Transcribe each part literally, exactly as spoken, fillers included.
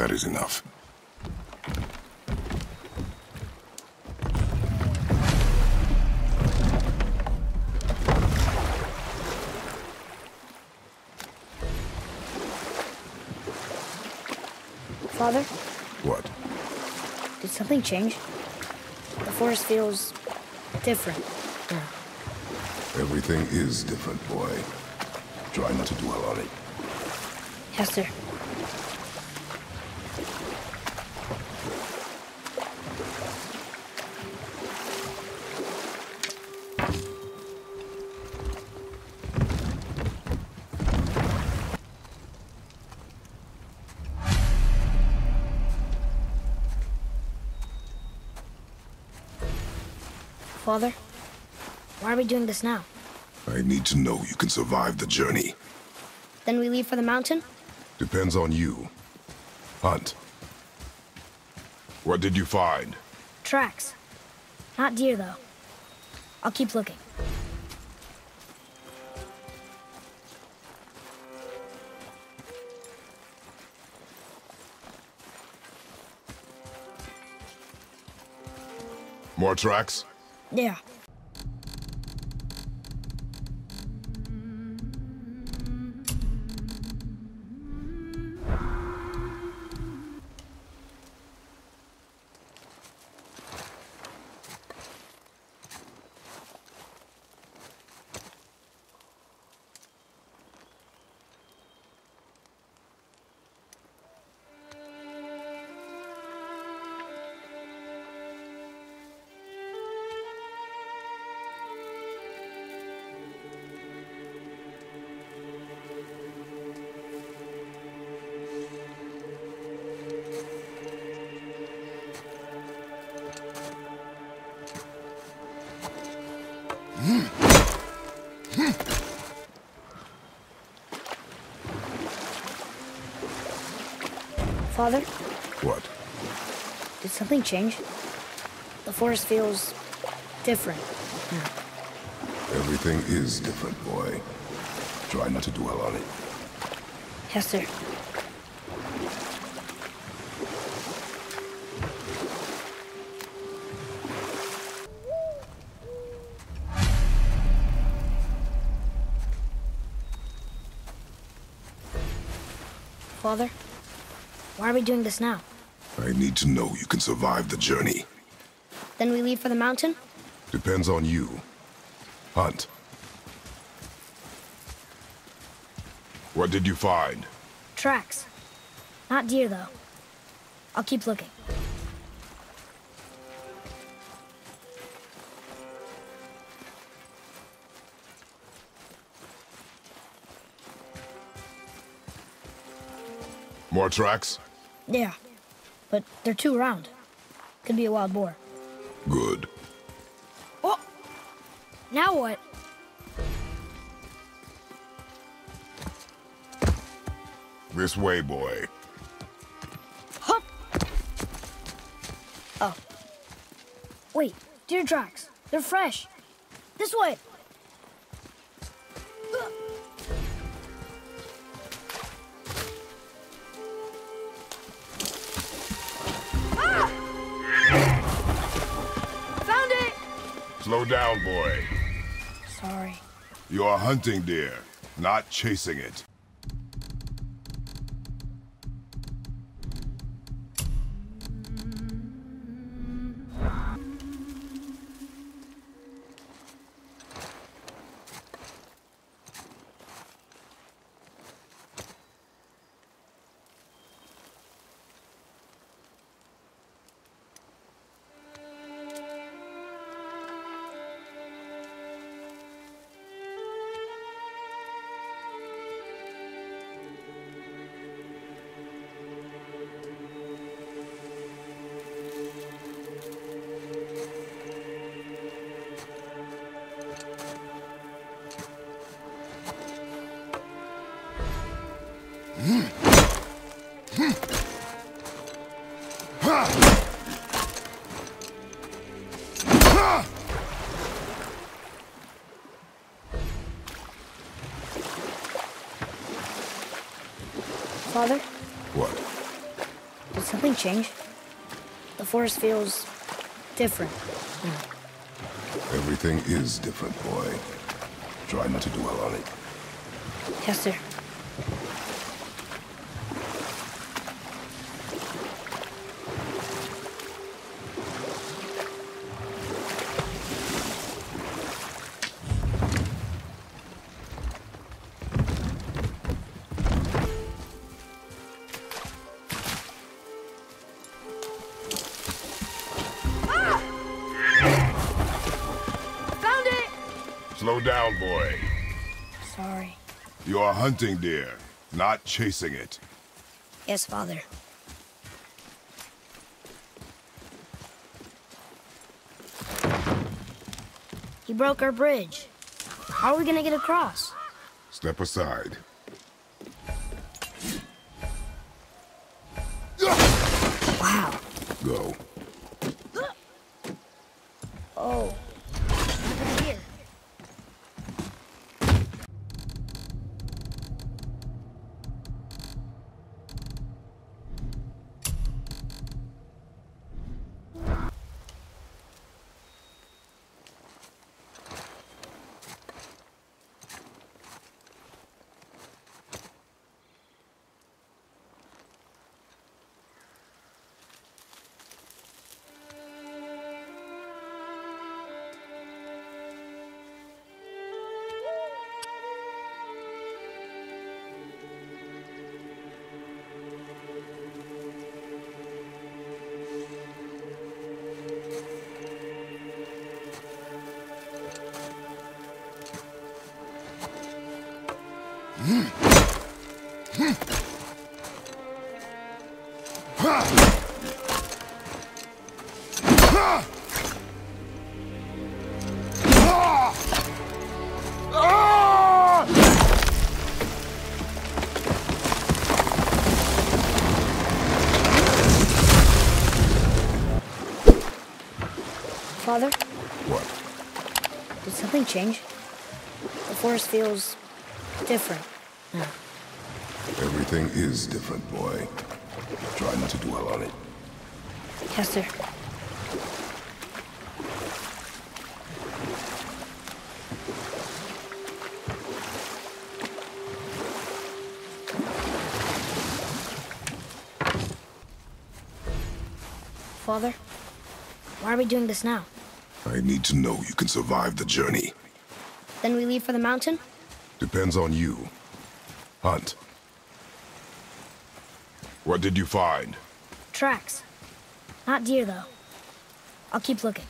That is enough. Father? What? Did something change? The forest feels different now. Everything is different, boy. Try not to dwell on it. Yes, sir. Father, why are we doing this now? I need to know you can survive the journey. Then we leave for the mountain? Depends on you. Hunt. What did you find? Tracks. Not deer, though. I'll keep looking. More tracks? Yeah. Father? What? Did something change? The forest feels different now. Everything is different, boy. Try not to dwell on it. Yes, sir. Father, why are we doing this now? I need to know you can survive the journey. Then we leave for the mountain? Depends on you. Hunt. What did you find? Tracks. Not deer, though. I'll keep looking. More tracks? Yeah, but they're too round. Could be a wild boar. Good. Oh! Now what? This way, boy. Hup! Oh. Wait, deer tracks. They're fresh. This way! Slow down, boy. Sorry. You're hunting deer, not chasing it. Father? What? Did something change? The forest feels different. Yeah. Everything is different, boy. Try not to dwell on it. Yes, sir. Slow down, boy. Sorry. You are hunting deer, not chasing it. Yes, Father. He broke our bridge. How are we gonna get across? Step aside. Wow. Go. Oh. What happened here? Father? What? Did something change? The forest feels different. Yeah. Everything is different, boy. Try not to dwell on it. Yes, sir. Father, why are we doing this now? I need to know you can survive the journey. Then we leave for the mountain? Depends on you. Hunt. What did you find? Tracks. Not deer, though. I'll keep looking.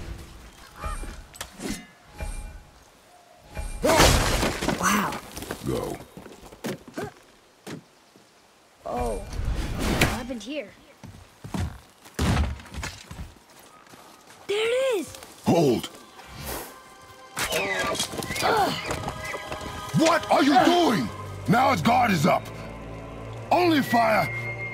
Wow. Go. Oh. What happened here? There it is! Hold! What are you doing? Now its guard is up. Only fire.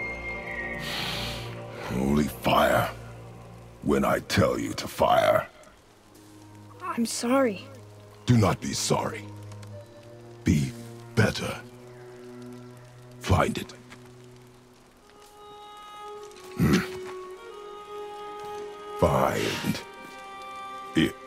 Only fire. When I tell you to fire. I'm sorry. Do not be sorry. Be better. Find it. Hmm. Find it.